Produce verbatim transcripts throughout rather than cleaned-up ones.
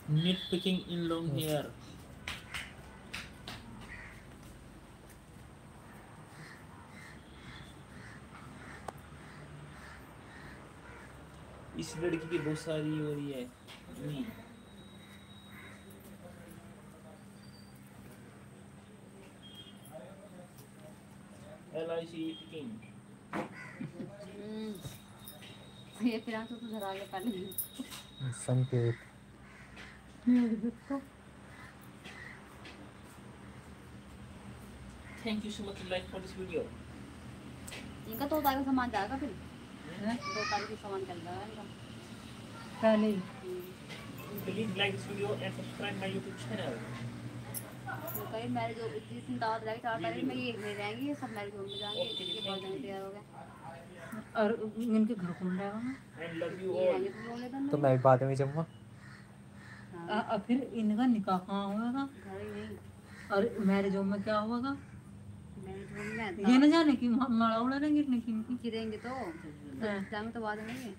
nitpicking in long hair. इस लड़की की बहुत सारी हो रही है नहीं L I C picking. ये फिर तो तू धरा ले पहले संकेत Thank you so much to like for this video. इनका तो तारीख सामान जाएगा फिर दो तारीख का सामान चल रहा है इनका पहले Please like this video and subscribe my YouTube channel. कहीं मैरिज हो जिस दिन दावत रहेगी चार तारीख में ये में रहेंगी सब मैरिज होम में जाएंगे ये बहुत जने तैयार हो गए और इनके घर कौन रहेगा I love you ये all. रहेंगे तो बोले तो मैं भी बाद में जाऊंगा अ- अब फिर इनका निकाह कहाँ होगा घर ही नहीं और मैरिज होम में क्या होगा मैरिज होम में ये न जाने की माड़ा उड़ा नहीं गिरने की इनकी गिरेंगे तो जाएंगे तो बाद में नहीं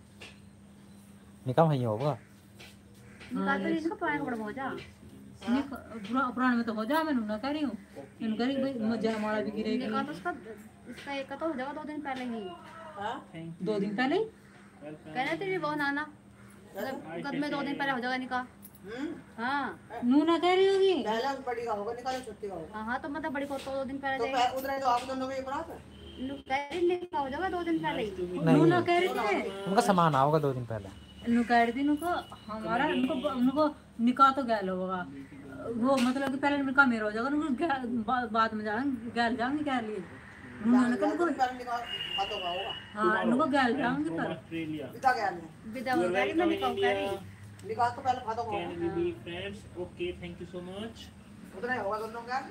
निकाह वहीं होगा निकाल तो इसका पुराना कपड़ा पहुंचा निकाह- पुरा- पुराने में तो हो जा मैं ना कह रही हूँ इन कह रही भाई मजा माड़ा भी गिरेगी निकाल तो उसका इसका एक का तो हो जाएगा दो दिन पहले ही दो दिन पहले ही कह रहे थे वो नाना मतलब कद में दो दिन पहले हो जाएगा निकाह हाँ नू ना कह रही होगी पहला बड़ी का होगा निकालो छुट्टी का होगा हाँ हाँ तो मतलब बड़ी को तो दो दिन पहले तो जाएगा पह- उधर है तो आप दोनों की बात है नु- कह रही निकाह हो जाएगा दो दिन पहले ही नू नहीं ना कह रही थी उनका सामान आओगा दो दिन पहले नु कह रही थी उनको हमारा उनको उनको निकाह तो गैल होगा वो मतलब कि पहले निकाह मेरा हो जाएगा उनको गैल- बा- बाद में जाएंगे गैल जाएंगे क्या लिए उन्होंने कहा उनको पहले निकाल हाथों का होगा हाँ उनको गैल जाएंगे From पर Australia. पिता क्या है विदा You हो are गई मैं welcome in निकाह कह रही India. निकाल तो पहले हाथों का Can होगा we be friends? Okay, thank you so much. उधर ही होगा दोनों का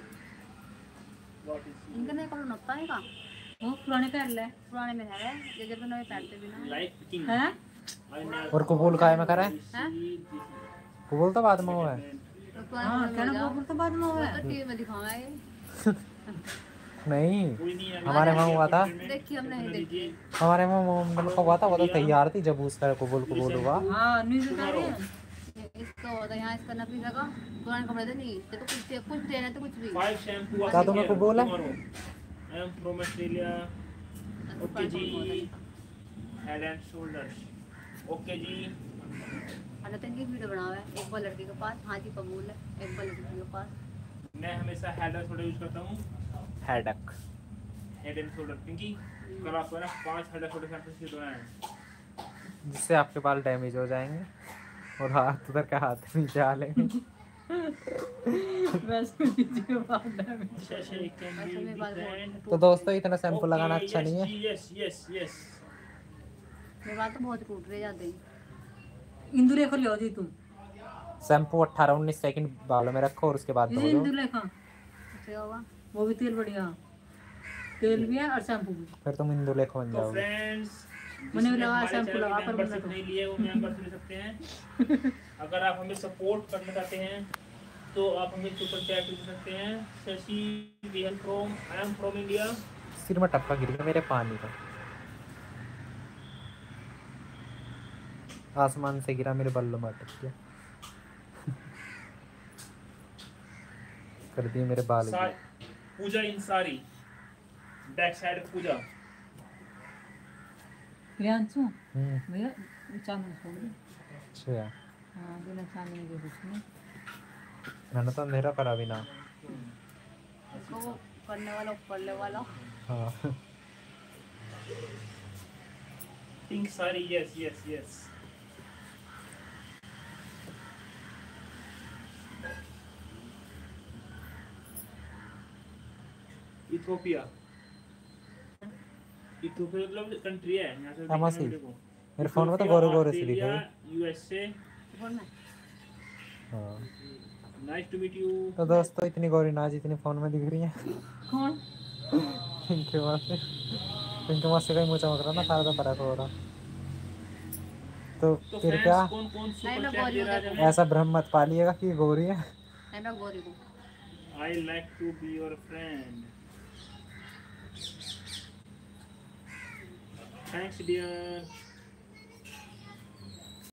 What is इनका नहीं कपड़ा नपता है का वो पुराने पहन ले पुराने में है ये जब नए पहनते भी ना like picking? है I never और कबूल काय में करे हैं see this कबूल तो बाद में हुआ है तो पुराने हाँ में हो कहना जाओ वो तो बाद में हुआ है तो टीवी में दिखाऊंगा ये नहीं कोई नहीं है। हमारे वहाँ हुआ था देखिए हमने नहीं देखी हमारे वहाँ मोहम्मद का हुआ था वो तो तैयार थी जब उसका कबूल कबूल हुआ हाँ न्यूज़ बता रही है इसका होता है यहाँ इसका नफी जगह पुराने कपड़े तो नहीं तो कुछ कुछ देना तो कुछ भी Five shampoo. क्या तुम्हें कबूल है? I am from Australia. Okay ji. Head and shoulders. Okay जी. अरे तो इनकी वीडियो बना हुआ है एक बार लड़के के पास हाँ जी कबूल है एक बार लड़की के पास मैं हमेशा हेड एंड शोल्डर यूज करता हूँ. हेडक हेड एंड शोल्डर क्योंकि कल आपको ना पांच हेड एंड शोल्डर शैम्पू से धोना है. जिससे आपके बाल डैमेज हो जाएंगे और हाथ उधर का हाथ नीचे आ लेंगे वैसे नीचे बाल डैमेज अच्छा अच्छा it can वैसे be मेरे बाल different. तो दोस्तों इतना शैम्पू लगाना Okay, अच्छा yes, नहीं है जी, yes yes yes. मेरे बाल तो बहुत टूट रहे जाते हैं इंदु रेखा ले जी तुम शैम्पू अट्ठारह उन्नीस सेकंड बालों में रखो और उसके बाद धो ये दो इंदु रेखा उससे होगा वो भी तेल बढ़िया तेल भी है और शैम्पू भी फिर तुम इंदु लेखो बन तो जाओगे फ्रेंड्स मैंने भी लगाया शैम्पू लगा पर मेंबरशिप मैंने नहीं लिए वो मेंबर्स ले सकते हैं. अगर आप हमें सपोर्ट करना चाहते हैं तो आप हमें सुपर चैट कर सकते हैं. Shashi we am from I am from India. सिर में टपका गिर गया मेरे पानी का आसमान से गिरा मेरे बल्लों में अटक गया कर दिए मेरे बाल सा- पूजा इन सारी बैक साइड पूजा. प्रियांशु हम्म भैया चांदनी छोड़ दे अच्छा हाँ बिना चांदनी के कुछ नहीं मैंने तो अंधेरा करा भी ना उसको वो करने वाला पढ़ने वाला हाँ pink sari yes yes yes. Ethiopia Ethiopia मतलब कंट्री है यहाँ से हाँ, देखने मौसी। को. मेरे फोन में तो गोरे गोरे से दिखे ऑस्ट्रेलिया, यूएसए. फोन में हाँ नाइस टू मीट यू. तो दोस्तों इतनी गोरी नाज इतनी फोन में दिख रही है कौन इनके वहाँ से इनके वहाँ से कहीं मुँह चमक रहा ना सारा तो फर्क हो रहा तो तो फिर फ्रेंड्स क्या कौन कौन नहीं, मैं सुपर चैट बोल दे रहा रही है? ऐसा भ्रम मत पालिएगा कि ये गोरी है नहीं मैं गोरी हूँ I like to be your friend. Thanks dear.